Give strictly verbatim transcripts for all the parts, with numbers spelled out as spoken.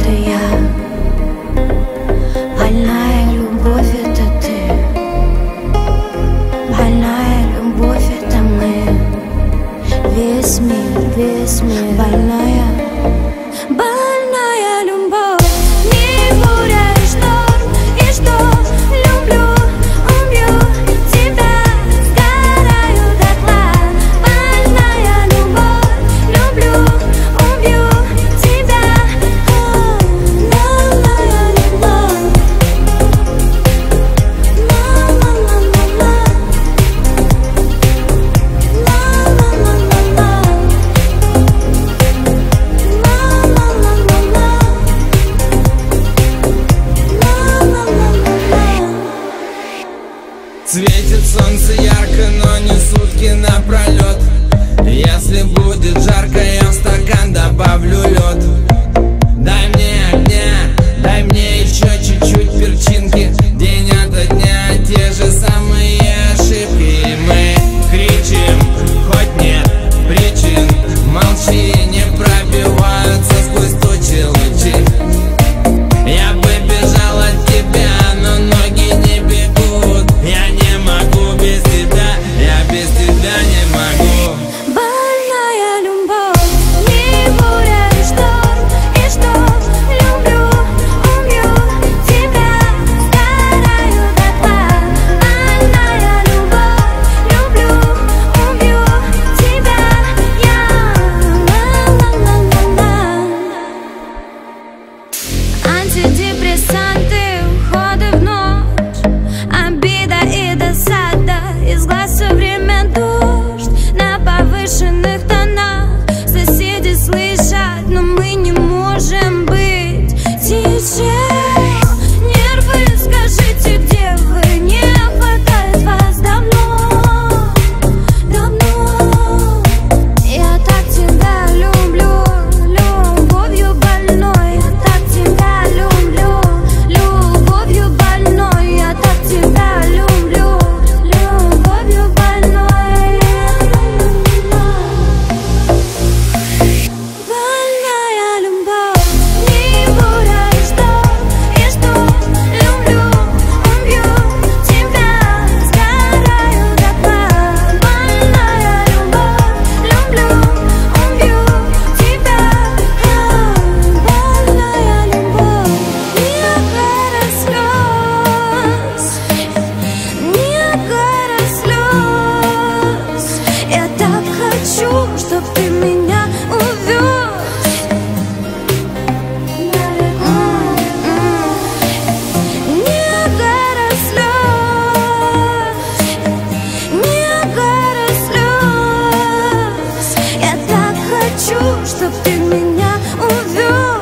это я. Больная любовь — это ты. Больная любовь — это мы. Весь мир, весь мир. Больная, больная любовь. Не буря и шторм, и что? Люблю, убью тебя, сгораю дотла. Больная любовь, люблю, убью тебя. Больная любовь. Ла-ла-ла-ла-ла. Ла-ла-ла-ла-ла. Светит солнце ярко, но не сутки напролет. Если будет жарко, я в стакан добавлю лед. Дай мне огня, дай мне еще чуть-чуть перчинки. День ото дня те же самые ошибки. И мы кричим, хоть нет причин. Молчи, не пробиваются сквозь тучи лучи. Я бы бежал от тебя, но ноги не бегут. Я не могу без тебя, я без тебя не могу. Больная любовь. Не буря и шторм, и что? Люблю, убью тебя, сгораю дотла. Больная любовь. Люблю, убью тебя. Я ла-ла-ла-ла-ла. Антидепрессанты, уходы в ночь, обида и досада, из глаз все время дождь. На повышенных тонах соседи слышат, но мы не можем быть тише. Нервы, скажите, где вы? Не хватает вас давно, давно. Я так тебя люблю, любовью больной. Я так тебя люблю, любовью больной. Я так тебя люблю, любовью больной. Больная любовь. Не буря и шторм, и что? Люблю, убью тебя, сгораю дотла. Больная любовь. Люблю, убью тебя. Больная любовь. Ниагара слез, Ниагара слез. Я так хочу, чтоб ты меня увез. Ниагара слез, Ниагара слез. Я так хочу, чтоб ты меня увез.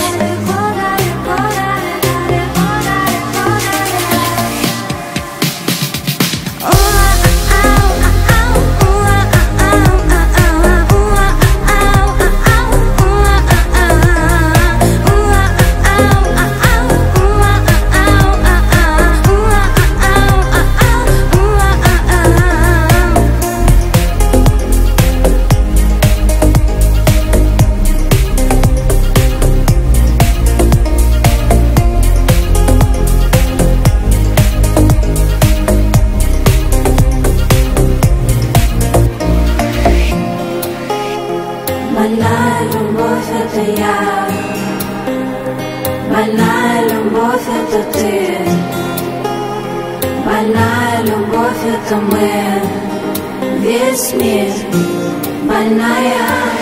Больная любовь — это я. Больная любовь — это ты. Больная любовь — это мы. Весь мир. Больная.